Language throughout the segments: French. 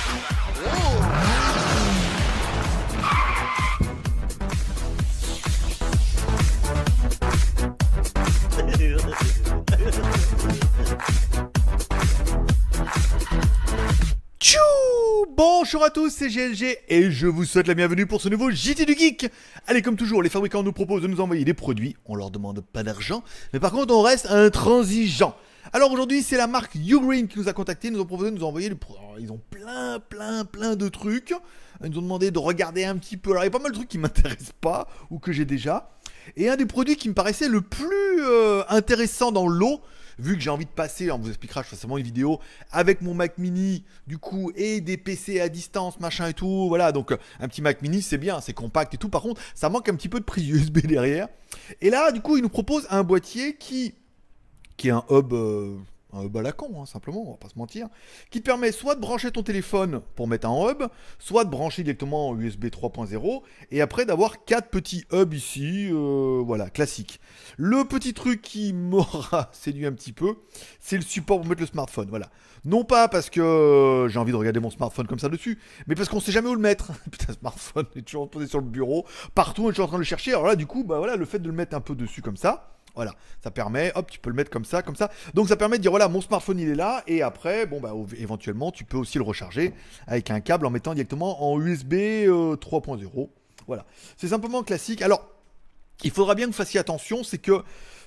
Tchou! Bonjour à tous, c'est GLG et je vous souhaite la bienvenue pour ce nouveau JT du Geek. Allez, comme toujours, les fabricants nous proposent de nous envoyer des produits, on leur demande pas d'argent, mais par contre on reste intransigeant. Alors aujourd'hui c'est la marque Ugreen qui nous a contacté, nous ont proposé de nous envoyer ils ont plein de trucs. Ils nous ont demandé de regarder un petit peu, alors il y a pas mal de trucs qui m'intéressent pas ou que j'ai déjà. Et un des produits qui me paraissait le plus intéressant dans le lot, vu que j'ai envie de passer, on vous expliquera, je ferai sûrement une vidéo avec mon Mac Mini, du coup, et des PC à distance, machin et tout, voilà, donc un petit Mac Mini, c'est bien, c'est compact et tout, par contre, ça manque un petit peu de prise USB derrière. Et là, du coup, il nous propose un boîtier qui est un hub à la con, hein, simplement, on va pas se mentir, qui te permet soit de brancher ton téléphone pour mettre un hub, soit de brancher directement en USB 3.0, et après d'avoir 4 petits hubs ici, voilà, classique. Le petit truc qui m'aura séduit un petit peu, c'est le support pour mettre le smartphone, voilà. Non pas parce que j'ai envie de regarder mon smartphone comme ça dessus, mais parce qu'on sait jamais où le mettre. Putain, le smartphone est toujours posé sur le bureau, partout, on est toujours en train de le chercher, alors là, du coup, bah voilà, le fait de le mettre un peu dessus comme ça, voilà, ça permet, hop, tu peux le mettre comme ça. Donc ça permet de dire, voilà, mon smartphone il est là, et après, bon bah éventuellement, tu peux aussi le recharger avec un câble en mettant directement en USB 3.0. Voilà, c'est simplement classique. Alors, il faudra bien que vous fassiez attention, c'est que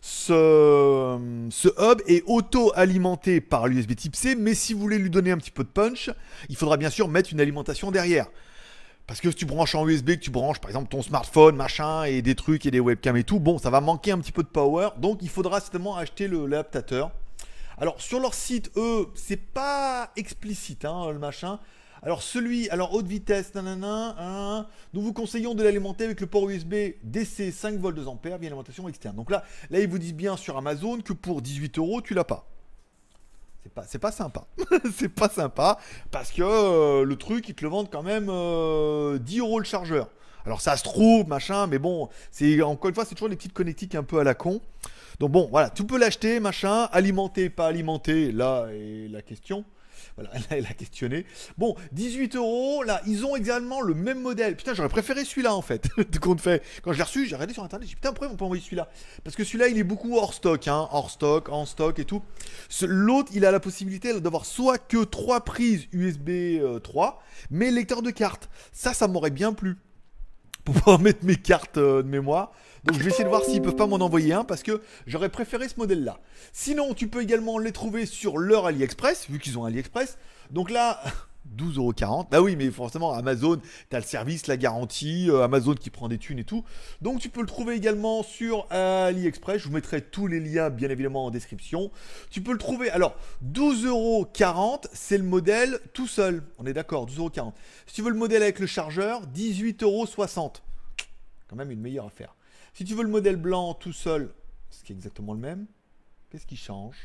ce hub est auto-alimenté par l'USB type C, mais si vous voulez lui donner un petit peu de punch, il faudra bien sûr mettre une alimentation derrière. Parce que si tu branches en USB, que tu branches par exemple ton smartphone, machin, et des trucs et des webcams et tout, bon, ça va manquer un petit peu de power, donc il faudra certainement acheter l'adaptateur. Alors sur leur site, eux, c'est pas explicite, hein, le machin. Alors haute vitesse, nous vous conseillons de l'alimenter avec le port USB DC 5 volts 2 ampères via l'alimentation externe. Donc là, ils vous disent bien sur Amazon que pour 18 €, tu l'as pas. C'est pas sympa. C'est pas sympa parce que le truc, ils te le vendent quand même 10 € le chargeur. Alors ça se trouve, machin, mais bon, encore une fois, c'est toujours des petites connectiques un peu à la con. Donc bon, voilà, tu peux l'acheter, machin, alimenté, pas alimenté, là est la question. Voilà, là, elle a questionné. Bon, 18 €, là, ils ont également le même modèle. Putain, j'aurais préféré celui-là, en fait. Quand je l'ai reçu, j'ai regardé sur Internet, j'ai dit, putain, pourquoi on peut envoyer celui-là? Parce que celui-là, il est beaucoup hors stock, hein, en stock et tout. L'autre, il a la possibilité d'avoir soit que 3 prises USB 3, mais lecteur de carte. Ça m'aurait bien plu. Pour pouvoir mettre mes cartes de mémoire. Donc je vais essayer de voir s'ils peuvent pas m'en envoyer un parce que j'aurais préféré ce modèle là. Sinon tu peux également les trouver sur leur AliExpress, vu qu'ils ont AliExpress. Donc là, 12,40 €. Bah oui, mais forcément Amazon, t'as le service, la garantie, Amazon qui prend des thunes et tout. Donc tu peux le trouver également sur AliExpress. Je vous mettrai tous les liens bien évidemment en description. Tu peux le trouver, alors 12,40 €, c'est le modèle tout seul. On est d'accord, 12,40 €. Si tu veux le modèle avec le chargeur, 18,60 €. Quand même une meilleure affaire. Si tu veux le modèle blanc tout seul, ce qui est exactement le même, qu'est-ce qui change?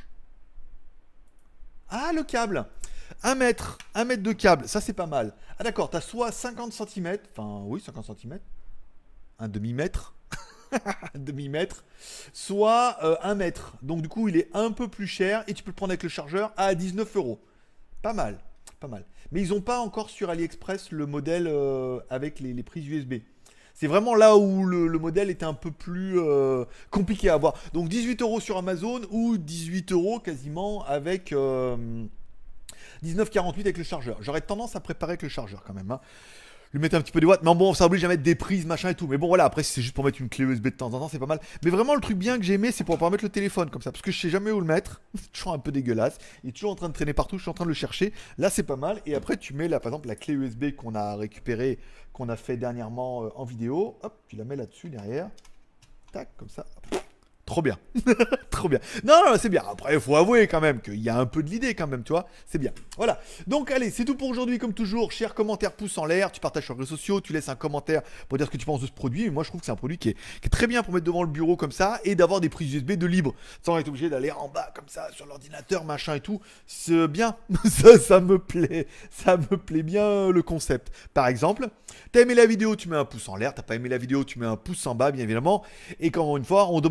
Ah, le câble! 1 mètre de câble, ça c'est pas mal. Ah d'accord, t'as soit 50 cm, enfin oui, 50 cm, un demi-mètre, un demi-mètre, soit 1 mètre. Donc du coup, il est un peu plus cher et tu peux le prendre avec le chargeur à 19 €. Pas mal, pas mal. Mais ils n'ont pas encore sur AliExpress le modèle avec les prises USB. C'est vraiment là où le modèle était un peu plus compliqué à avoir. Donc 18 € sur Amazon ou 18 € quasiment avec 19,48 € avec le chargeur. J'aurais tendance à préparer avec le chargeur quand même. Hein. Lui mettre un petit peu des watts. Mais bon, ça oblige à mettre des prises, machin et tout. Mais bon, voilà, après, si c'est juste pour mettre une clé USB de temps en temps, c'est pas mal. Mais vraiment, le truc bien que j'ai aimé, c'est pour pouvoir mettre le téléphone comme ça. Parce que je sais jamais où le mettre. C'est toujours un peu dégueulasse. Il est toujours en train de traîner partout. Je suis en train de le chercher. Là, c'est pas mal. Et après, tu mets là, par exemple, la clé USB qu'on a récupérée, qu'on a fait dernièrement en vidéo. Hop, tu la mets là-dessus derrière. Tac, comme ça. Trop bien. Trop bien. Non, c'est bien. Après, il faut avouer quand même qu'il y a un peu de l'idée quand même, tu vois. C'est bien. Voilà. Donc, allez, c'est tout pour aujourd'hui. Comme toujours, cher commentaire, pouce en l'air. Tu partages sur les réseaux sociaux. Tu laisses un commentaire pour dire ce que tu penses de ce produit. Et moi, je trouve que c'est un produit qui est très bien pour mettre devant le bureau comme ça et d'avoir des prises USB de libre sans être obligé d'aller en bas comme ça sur l'ordinateur, machin et tout. C'est bien. ça me plaît. Ça me plaît bien le concept. Par exemple, t'as aimé la vidéo, tu mets un pouce en l'air. T'as pas aimé la vidéo, tu mets un pouce en bas, bien évidemment. Et encore une fois, on demande pas d'argent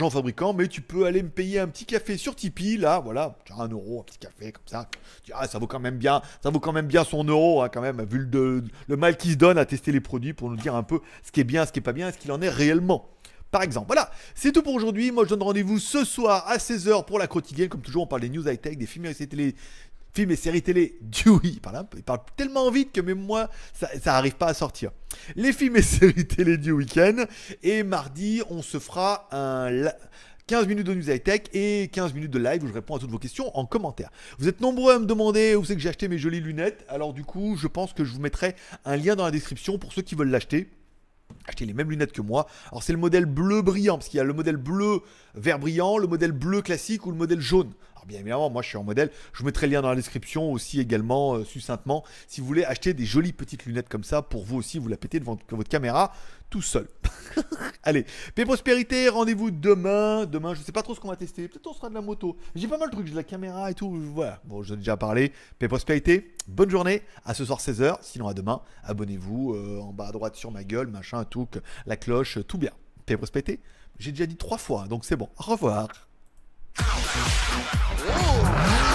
d'argent au fabricant, mais tu peux aller me payer un petit café sur Tipeee, là, voilà, tu as 1 euro, un petit café comme ça. Tu dis, ah, ça vaut quand même bien son euro, hein, quand même, vu le mal qu'il se donne à tester les produits pour nous dire un peu ce qui est bien, ce qui est pas bien, ce qu'il en est réellement. Par exemple, voilà, c'est tout pour aujourd'hui. Moi, je donne rendez-vous ce soir à 16h pour la quotidienne. Comme toujours, on parle des news high-tech, des films et séries télé Dewey. Il parle tellement vite que même moi, ça arrive pas à sortir. Les films et séries télé du week-end. Et mardi, on se fera 15 minutes de news high-tech et 15 minutes de live où je réponds à toutes vos questions en commentaire. Vous êtes nombreux à me demander où c'est que j'ai acheté mes jolies lunettes. Alors du coup, je pense que je vous mettrai un lien dans la description pour ceux qui veulent l'acheter. Achetez les mêmes lunettes que moi. Alors c'est le modèle bleu brillant, parce qu'il y a le modèle bleu vert brillant, le modèle bleu classique ou le modèle jaune. Alors bien évidemment, moi je suis en modèle, je vous mettrai le lien dans la description aussi également, succinctement, si vous voulez acheter des jolies petites lunettes comme ça, pour vous aussi, vous la pétez devant votre caméra, tout seul. Allez, paix et prospérité, rendez-vous demain. Demain, je sais pas trop ce qu'on va tester, peut-être on sera de la moto. J'ai pas mal de trucs, j'ai de la caméra et tout, voilà. Bon, j'en ai déjà parlé. Paix et prospérité, bonne journée, à ce soir 16h, sinon à demain, abonnez-vous en bas à droite sur ma gueule, machin, tout, la cloche, tout bien. Paix et prospérité, j'ai déjà dit 3 fois, donc c'est bon. Au revoir. Oh